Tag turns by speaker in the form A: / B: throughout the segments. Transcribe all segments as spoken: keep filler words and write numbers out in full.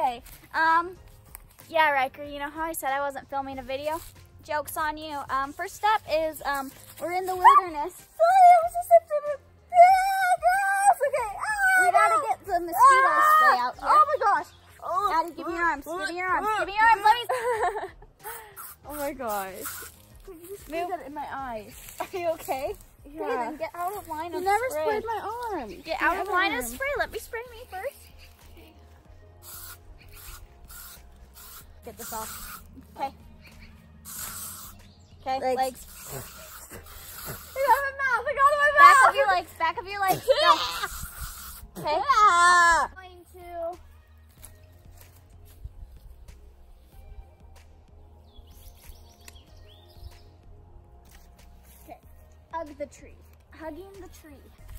A: Okay. Um, yeah, Riker, you know how I said I wasn't filming a video? Joke's on you. Um, first step is, um, we're in the wilderness.
B: Sorry, I was just in yeah, gross. Okay. Oh,
A: We gotta get the mosquito
B: ah,
A: spray out here.
B: Oh my gosh. Oh,
A: Addie, give me your arms. Give me your arms. Give me your arms. Let me.
B: Oh my gosh. You sprayed that in my eyes.
A: Are you okay?
B: Yeah.
A: Okay, then get out of line
B: You
A: of
B: never
A: spray.
B: sprayed my arm.
A: Get out
B: my
A: of line of
B: arm.
A: spray. Let me spray me first. Get this off. Okay. Okay,
B: Legs.
A: legs.
B: I got my mouth. I got my
A: Back
B: mouth.
A: of your legs. Back of your legs. Go. Okay.
B: Ah.
A: I'm going to. Okay. Hug the tree. Hugging the tree.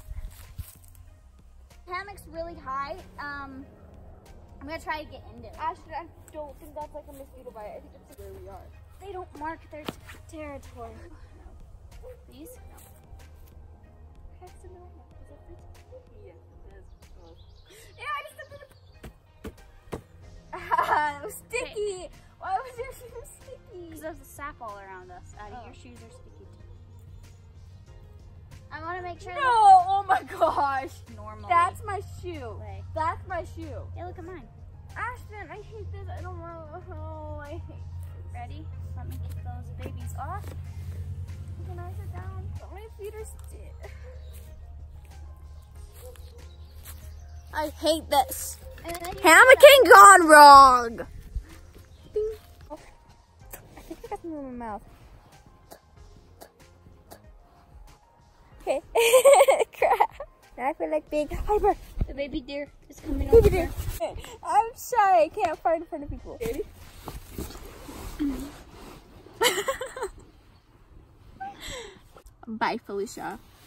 A: Hammock's really high. Um, I'm gonna try to get into it.
B: Ashton, I don't think that's like a mosquito bite. I think it's where we are.
A: They don't mark their t territory. These? No.
B: Yes, it is. Oh.
A: Yeah, I just did it.
B: Ah, it was sticky. Why was your shoe sticky?
A: Because there's a sap all around us. Addie,
B: Oh.
A: your shoes are sticky too. I want to make sure
B: No, oh my gosh.
A: that normally.
B: That's my shoe.
A: way.
B: That's my shoe.
A: Hey, look at mine.
B: Ashton, I hate this. I don't know. Oh, I hate
A: Ready? Let me keep those babies off.
B: Can I sit down? But my feet are stiff. I hate this.
A: And then you
B: Hammocking gone wrong. Oh, I think I got some in my mouth. Okay. Crap. Now I feel like big hyper.
A: the baby deer is coming over
B: Baby
A: here.
B: deer. I'm shy. I can't fart in front of people. Ready? Bye, Felicia.